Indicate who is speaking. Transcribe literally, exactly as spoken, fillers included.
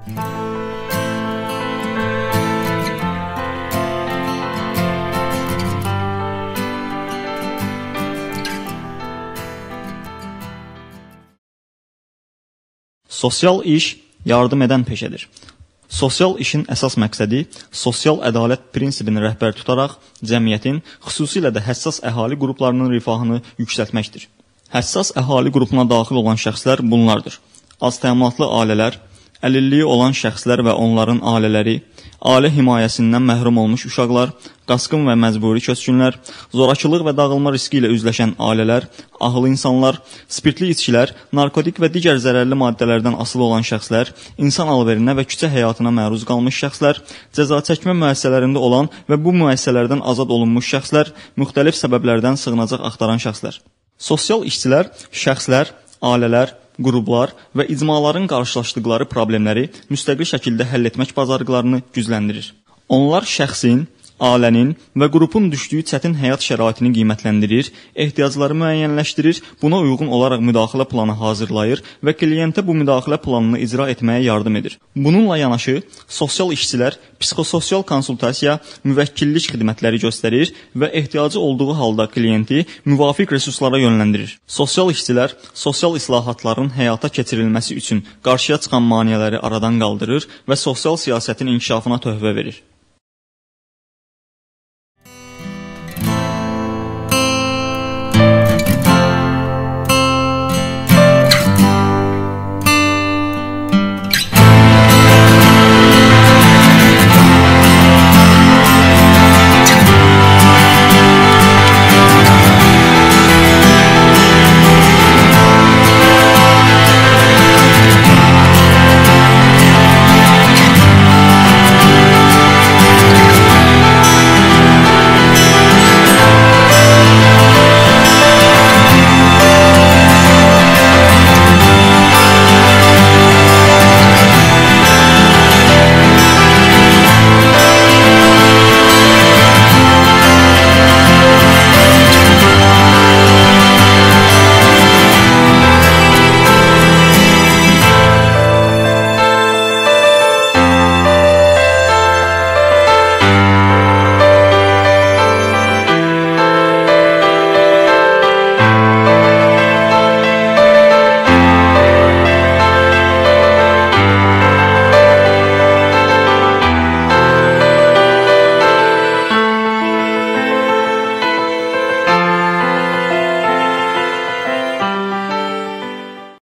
Speaker 1: Sosial iş yardım edən peşədir. Sosial işin əsas məqsədi sosial ədalət prinsipini rəhbər tutaraq cəmiyyətin, xüsusilə də həssas əhali qruplarının rifahını yüksəltməkdir. Həssas əhali qrupuna daxil olan şəxslər bunlardır: az təminatlı ailələr, əlilliyi olan şəxslər və onların ailələri, ailə himayəsindən məhrum olmuş uşaqlar, qaçqın və məcburi köçkünlər, zorakılıq və dağılma riski ilə üzləşən ailələr, ağıl insanlar, spirtli içkilər, narkotik və digər zərərli maddələrdən asılı olan şəxslər, insan alverinə və küçə həyatına məruz qalmış şəxslər, cəza çəkmə müəssisələrində olan və bu müəssisələrdən azad olunmuş şəxslər, müxtəlif səbəblərdən sığınacaq axtaran şəxslər. Sosial işçilər şəxslər, ailələr, qruplar və icmaların qarşılaşdıqları problemləri müstəqil şəkildə həll etmək bacarıqlarını gücləndirir. Onlar şəxsin, ailənin və qrupun düşdüyü çətin həyat şəraitini qiymətləndirir, ehtiyacları müəyyənləşdirir, buna uyğun olaraq müdaxilə planı hazırlayır və kliyentə bu müdaxilə planını icra etməyə yardım edir. Bununla yanaşı, sosial işçilər psixososial konsultasiya, müvəkkillik xidmətləri göstərir və ehtiyacı olduğu halda kliyenti müvafiq resurslara yönləndirir. Sosial işçilər sosial islahatların həyata keçirilməsi üçün qarşıya çıxan maneələri aradan qaldırır və sosial siyasətin inkişafına töhfə verir.